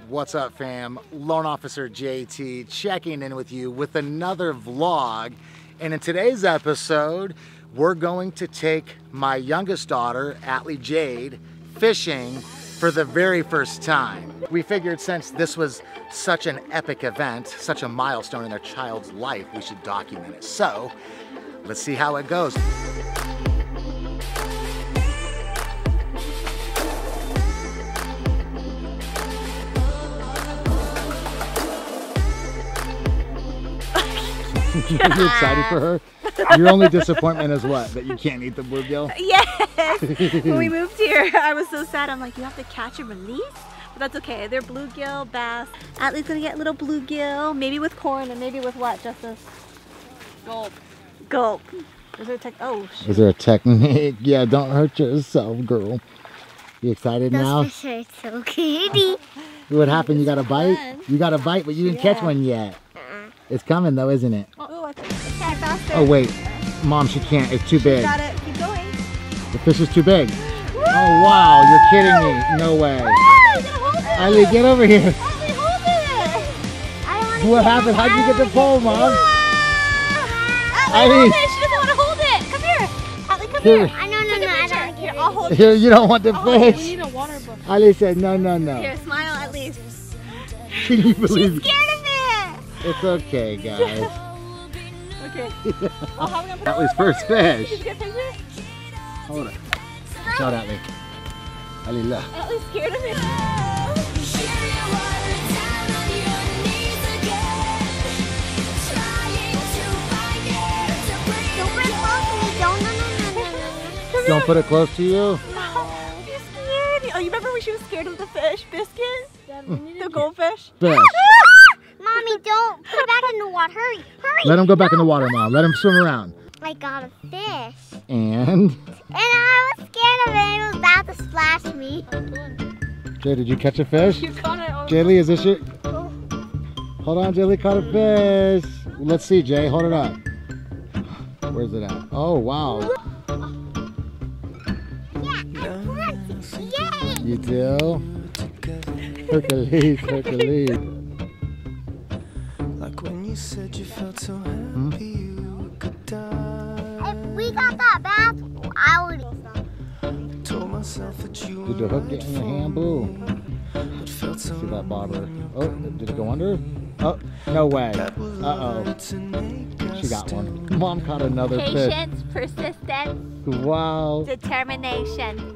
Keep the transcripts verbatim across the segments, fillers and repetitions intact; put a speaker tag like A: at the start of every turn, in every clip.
A: What's up, fam? Loan Officer J T checking in with you with another vlog. And in today's episode, we're going to take my youngest daughter, Atley Jade, fishing for the very first time. We figured since this was such an epic event, such a milestone in their child's life, we should document it. So, let's see how it goes. Are you excited for her? Your only disappointment is what? That you can't eat the bluegill?
B: Yes! When we moved here, I was so sad. I'm like, you have to catch and release? But that's okay. They're bluegill, bass. Atley's gonna get little bluegill, maybe with corn and maybe with what, Justice? Gulp. Gulp. Is there a tech? Oh, shoot.
A: Is there a technique? Yeah, don't hurt yourself, girl. You excited
C: Those
A: now?
C: fish are so kitty.
A: What happened? You got a bite?
B: fun.
A: You got a bite, but you didn't
B: Yeah.
A: catch one yet. It's coming though, isn't it?
B: Oh, I think it's okay, faster.
A: Oh wait, Mom, she can't. It's too big.
B: Got it. Keep going.
A: The fish is too big. Oh wow, you're kidding me. No way.
B: Oh, you gotta hold it.
A: Atley, get over here.
B: Atley, hold it.
C: I don't want to
A: What happened? How'd you get the pole, Mom?
B: Atley,
A: Atley.
B: hold it. She doesn't want to hold it. Come here. Atley, come
A: Here.
B: here.
C: I know, no,
B: Take a
C: no, I
B: picture.
C: don't
B: Here,
C: care.
B: I'll hold it.
A: Here, you don't want the
B: I'll hold it. We
A: fish.
B: need a water book.
A: Atley said no, no, no.
B: Here, smile at least.
A: Can you believe
B: She's scared of it.
A: It's okay, guys.
B: Okay. Well, how are we gonna put it
A: Atley's
B: on?
A: first fish.
B: Did you get a picture?
A: Hold it. Shout out, Atley. Atley, look.
B: Atley's scared of it.
C: Don't bring close to me. Don't, no, no, no, no, no.
A: Don't put it close to you.
B: No, she's scared. Oh, you remember when she was scared of the fish, Biscuit? The goldfish?
A: Fish.
C: Mommy, don't put it back in the water. Hurry, hurry.
A: Let him go back in the water, Mom. Let him swim around.
C: I got a fish.
A: And?
C: And I was scared of it. It was about to splash me.
A: Jay, did you catch a fish?
B: You caught it.
A: Jaylee, is this your? Hold on, Jaylee caught a fish. Let's see, Jay. Hold it up. Where's it at? Oh, wow.
C: Yeah, I won. Yay.
A: You do? Hercules, Hercules.
D: Like when you said you felt so happy
A: Hmm?
D: you could die.
C: If we got that bath, I would.
D: Told myself that you
A: Did the hook get in your hand, boo?
D: but felt so
A: See that bobber? Oh, did it go under? Oh, no way. Uh-oh. She got one. Mom caught another
B: Patience, persistence,
A: fish. Wow.
B: determination.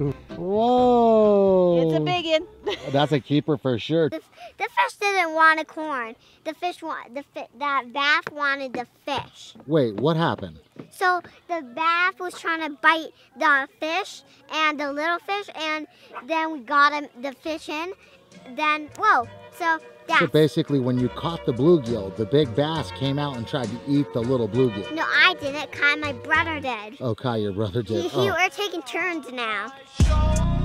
A: Whoa.
B: It's a big one.
A: That's a keeper for sure.
C: The, the fish didn't want a corn. The fish want the fi that bath wanted the fish.
A: Wait, what happened?
C: So the bath was trying to bite the fish and the little fish, and then we got him the fish in. Then whoa, so
A: So
C: that's
A: basically, when you caught the bluegill, the big bass came out and tried to eat the little bluegill.
C: no, I didn't. Kai, my brother did.
A: Oh, Kai, your brother
C: He,
A: did.
C: he,
A: Oh.
C: We're taking turns now.